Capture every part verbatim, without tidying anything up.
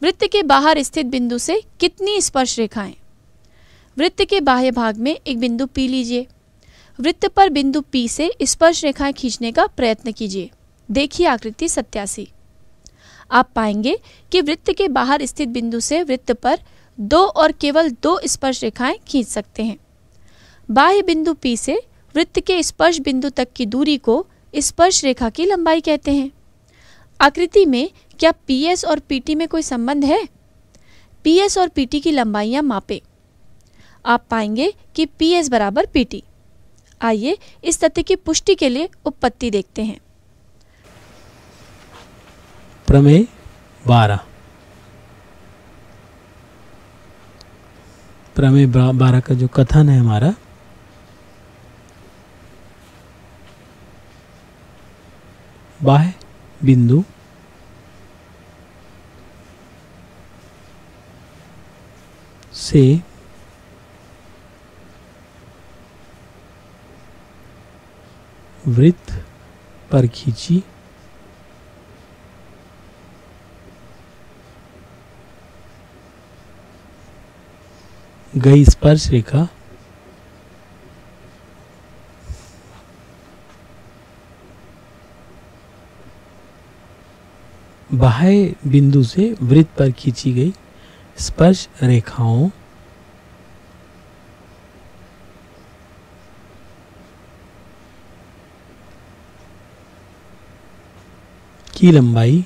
वृत्त के बाहर स्थित बिंदु से कितनी स्पर्श रेखाएं? वृत्त के बाह्य भाग में एक बिंदु P लीजिए। वृत्त पर बिंदु P से स्पर्श रेखाएं खींचने का प्रयत्न कीजिए। देखिए आकृति सत्तासी। आप पाएंगे कि वृत्त के बाहर स्थित बिंदु से वृत्त पर दो और केवल दो स्पर्श रेखाएं खींच सकते हैं। बाह्य बिंदु P से वृत्त के स्पर्श बिंदु तक की दूरी को स्पर्श रेखा की लंबाई कहते हैं। आकृति में क्या P S और P T में कोई संबंध है? P S और P T की लंबाइयां मापें। आप पाएंगे कि P S बराबर P T। आइए इस तथ्य की पुष्टि के लिए उपपत्ति देखते हैं। प्रमेय बारह। प्रमेय बारह का जो कथन है हमारा, बाह्य बिंदु से वृत्त पर खींची गई स्पर्श रेखा बाह्य बिंदु से वृत्त पर खींची गई स्पर्श रेखाओं की लंबाई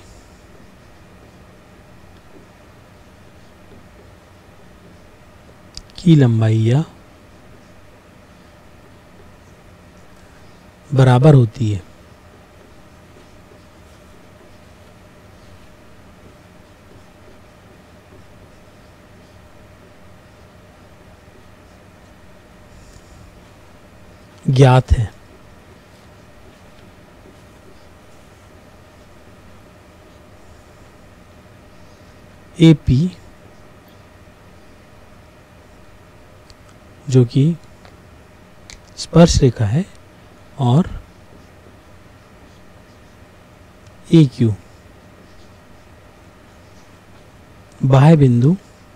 की लंबाइयां बराबर होती है। ज्ञात है। ए पी जो कि स्पर्श रेखा है और ए क्यू बाह्य बिंदु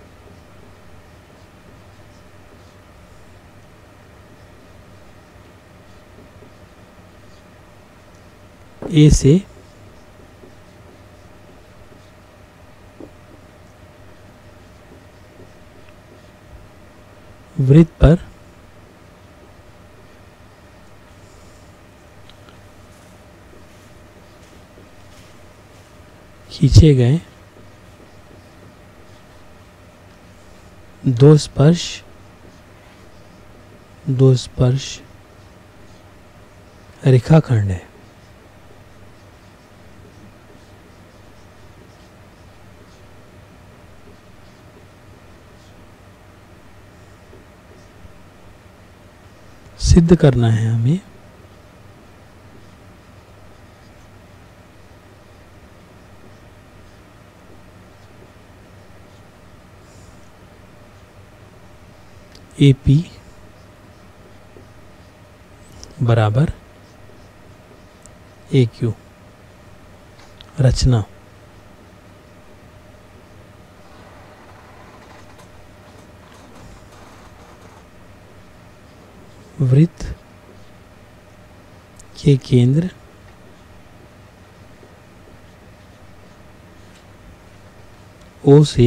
ए से वृत्त पर खींचे गए दो स्पर्श दो स्पर्श रेखाखंड है। सिद्ध करना है हमें ए पी बराबर ए क्यू। रचना वृत्त के केंद्र ओ से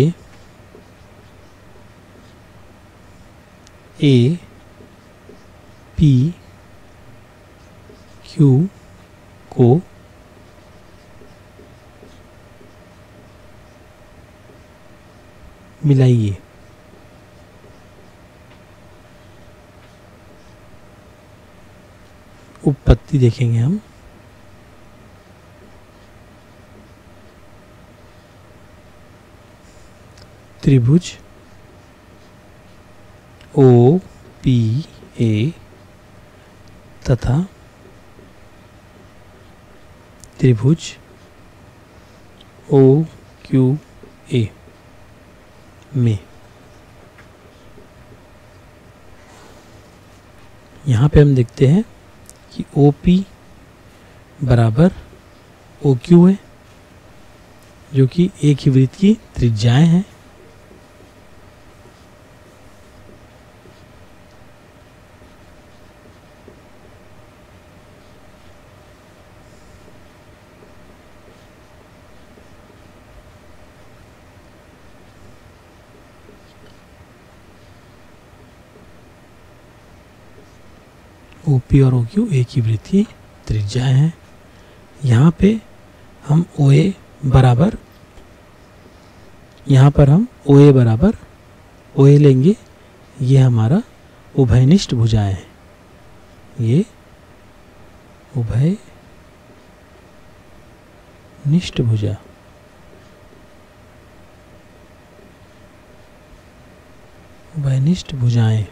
ए पी क्यू को मिलाइए। उपपत्ति देखेंगे हम। त्रिभुज ओ पी ए तथा त्रिभुज ओ क्यू ए में यहाँ पे हम देखते हैं कि O P बराबर O Q है, जो कि एक ही वृत्त की त्रिज्याएं हैं। ओपी और ओक्यू एक ही वृत्त की त्रिज्याएं हैं। यहाँ पे हम ओ ए बराबर यहाँ पर हम ओ ए बराबर ओ ए लेंगे। ये हमारा उभयनिष्ठ भुजाएं हैं। ये उभयनिष्ठ भुजा उभयनिष्ठ भुजाएं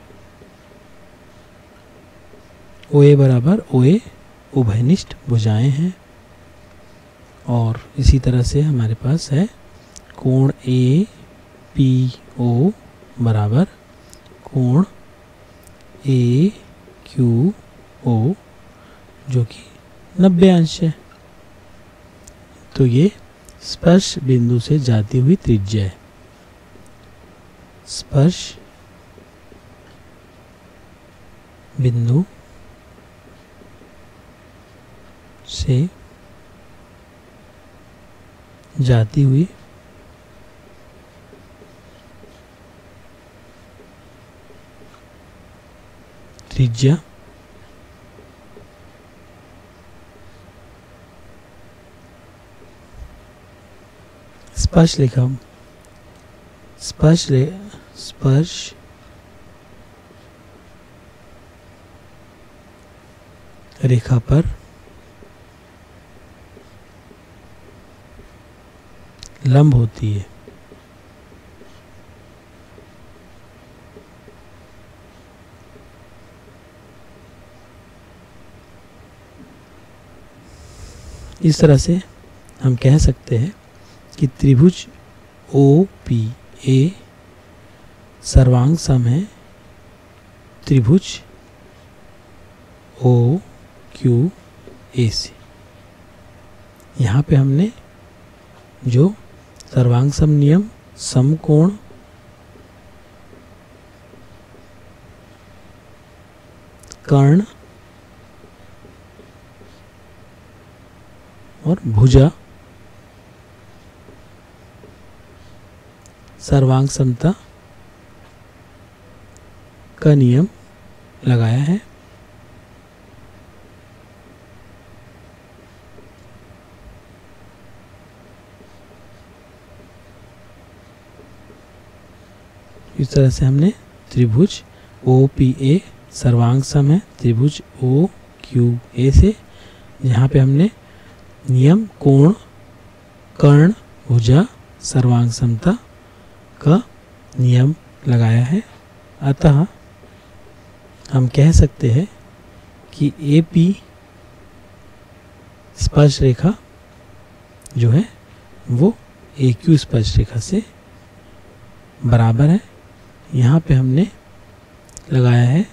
ओ ए बराबर ओ ए उभयनिष्ठ भुजाएं हैं। और इसी तरह से हमारे पास है कोण ए पी ओ बराबर कोण ए क्यू ओ, जो कि नब्बे अंश है। तो ये स्पर्श बिंदु से जाती हुई त्रिज्या है। स्पर्श बिंदु से जाती हुई त्रिज्या स्पर्श रेखा स्पर्श रे स्पर्श रेखा पर लंब होती है। इस तरह से हम कह सकते हैं कि त्रिभुज ओ पी ए सर्वांग सम है त्रिभुज ओ क्यू ए से। यहाँ पे हमने जो सर्वांग सम नियम समकोण कर्ण और भुजा सर्वांग समता का नियम लगाया है। इस तरह से हमने त्रिभुज ओ पी ए सर्वांग सम है त्रिभुज ओ क्यू ए से। यहाँ पे हमने नियम कोण कर्ण भुजा सर्वांग समता का नियम लगाया है। अतः हम कह सकते हैं कि ए पी स्पर्श रेखा जो है वो ए क्यू स्पर्श रेखा से बराबर है। यहाँ पे हमने लगाया है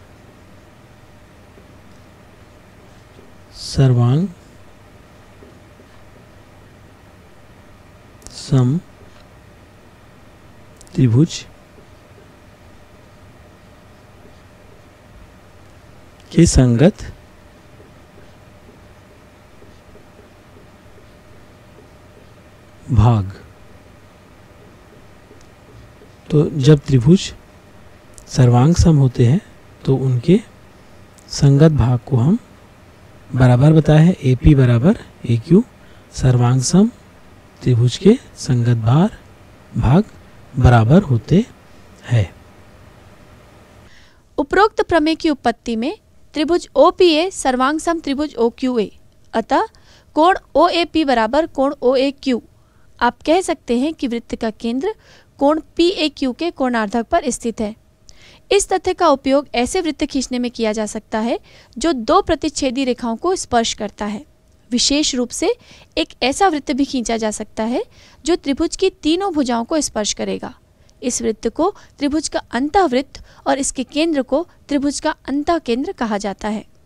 सर्वांग सम त्रिभुज के संगत भाग। तो जब त्रिभुज सर्वांग सम होते हैं तो उनके संगत भाग को हम बराबर बताया है। ए पी बराबर ए क्यू सर्वांग सम त्रिभुज के संगत भार भाग बराबर होते हैं। उपरोक्त प्रमेय की उत्पत्ति में त्रिभुज ओ पी ए सर्वांग सम त्रिभुज ओ क्यू ए, अतः कोण ओ ए पी बराबर कोण ओ ए क्यू। आप कह सकते हैं कि वृत्त का केंद्र कोण पी ए क्यू के कोणार्धक पर स्थित है। इस तथ्य का उपयोग ऐसे वृत्त खींचने में किया जा सकता है जो दो प्रतिच्छेदी रेखाओं को स्पर्श करता है। विशेष रूप से एक ऐसा वृत्त भी खींचा जा सकता है जो त्रिभुज की तीनों भुजाओं को स्पर्श करेगा। इस वृत्त को त्रिभुज का अंतःवृत्त और इसके केंद्र को त्रिभुज का अंतःकेंद्र कहा जाता है।